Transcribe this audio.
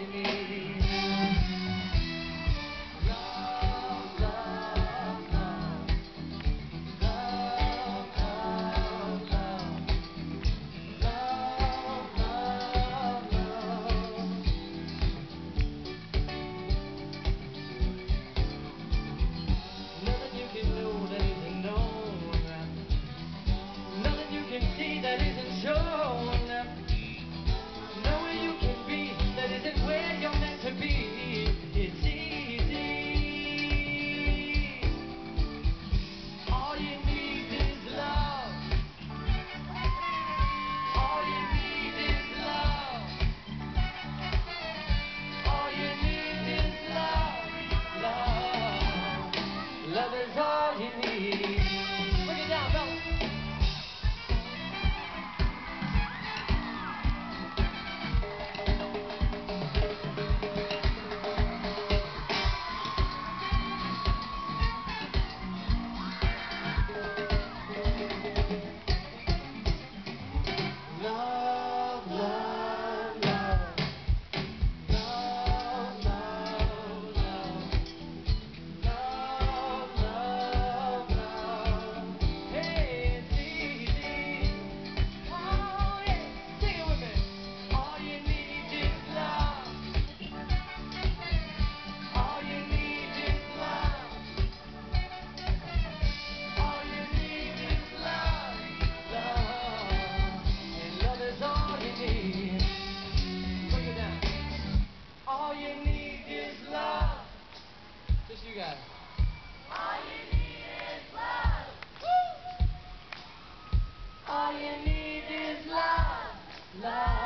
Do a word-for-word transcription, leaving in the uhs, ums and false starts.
you need. Love, love, love. Love, love, love. Love, love, love. Nothing you can know that isn't known. Nothing you can see that isn't shown. Nowhere you can be that isn't where you're meant to be. It's easy. All you need is love. All you need is love. All you need is love. Love. Love is all you need. Bring it down, fellas. Love, love, love. Love, love, love. Love, love, love. Hey, it's easy. Oh, yeah. Sing it with me. All you need is love. All you need is love. All you need is love. Love. And love is all you need. Bring it down. All you need is love. Just you guys. All you need is love. Woo! All you need is love. Love.